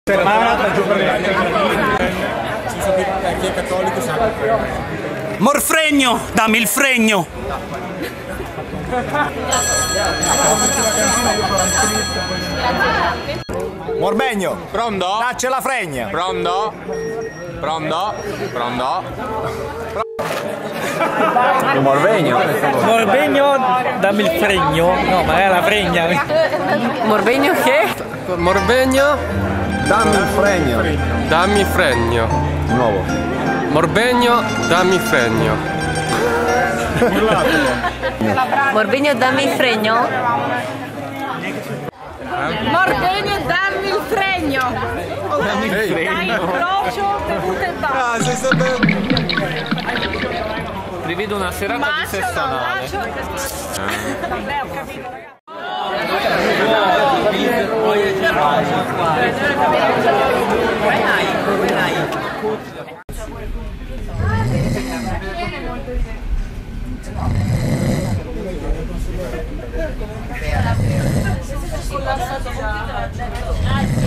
Ma è un'altra giocata. Chi è cattolico sa. Morfregno, dammi il fregno. Morbegno. Pronto? Dacci la fregna. Pronto? Pronto? Pronto? Morbegno. Morbegno, dammi il fregno. No, ma è la fregna. Morbegno che? Morbegno? Dammi il fregno. Dammi fregno. Nuovo. Morbegno, dammi fregno. Morbegno dammi il fregno? Morbegno, dammi il fregno! Dammi il fregno! Dai il crocio per tutte e basta! Prevedo una serata di sesso anale. Vabbè, ho capito, ragazzi. Grazie.